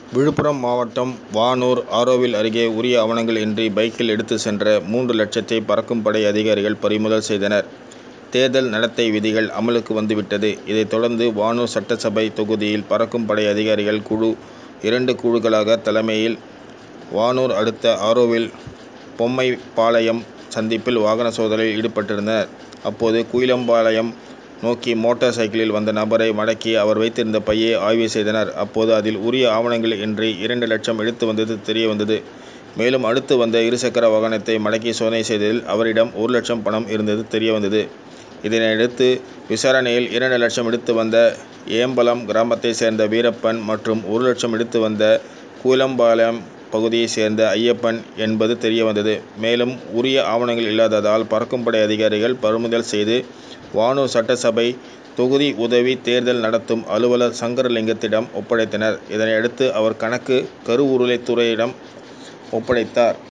விழுப்புரம் மாவட்டம் வானூர் ஆரோவில் அருகே உரிய ஆவணங்கள் இன்றி பைக்கில் எடுத்து சென்ற 3 லட்சத்தை பறக்கும் படை அதிகாரிகள் பறிமுதல் செய்தனர். தேர்தல் நடத்தை விதிகள் அமலுக்கு வந்துவிட்டது. இதைத் தொடர்ந்து வானூர் சட்டசபை தொகுதியில் பறக்கும் படை அதிகாரிகள் குழு 2 குழுக்களாக தலைமையில் வானூர் அடுத்த ஆரோவில் பொம்மைபாளையம் சந்திப்பில் வாகன சோதனையில் ஈடுபட்டிருந்தனர். அப்போது குயிலம்பாளையம் நோக்கி மோட்டார் சைக்கிளில் வந்த நபரை மடக்கி அவர் வைத்திருந்த பையை ஆய்வு செய்தனர். அப்போது அதில் உரிய ஆவணங்கள் இன்றி 2 லட்சம் எடுத்து வந்தது தெரியவந்தது. மேலும் அடுத்து வந்த இருசக்கர வாகனத்தை மடக்கி சோதனை செய்ததில் அவரிடம் 1 லட்சம் பணம் இருந்தது தெரியவந்தது. இதனையடுத்து விசாரணையில் 2 லட்சம் எடுத்து வந்த ஏம்பலம் கிராமத்தை சேர்ந்த வீரப்பன் மற்றும் 1 லட்சம் எடுத்து வந்த குயிலம்பாளையம் பகுதியை சேர்ந்த ஐயப்பன் என்பது தெரியவந்தது. மேலும் உரிய ஆவணங்கள் இல்லாததால் பறக்கும் படை அதிகாரிகள் பறிமுதல் செய்து வானூர் சட்டசபை தொகுதி உதவி தேர்தல் நடத்தும் அலுவலர் சங்கரலிங்கத்திடம் ஒப்படைத்தனர். இதனையடுத்து அவர் கணக்கு கருவூர்துறையிடம் ஒப்படைத்தார்.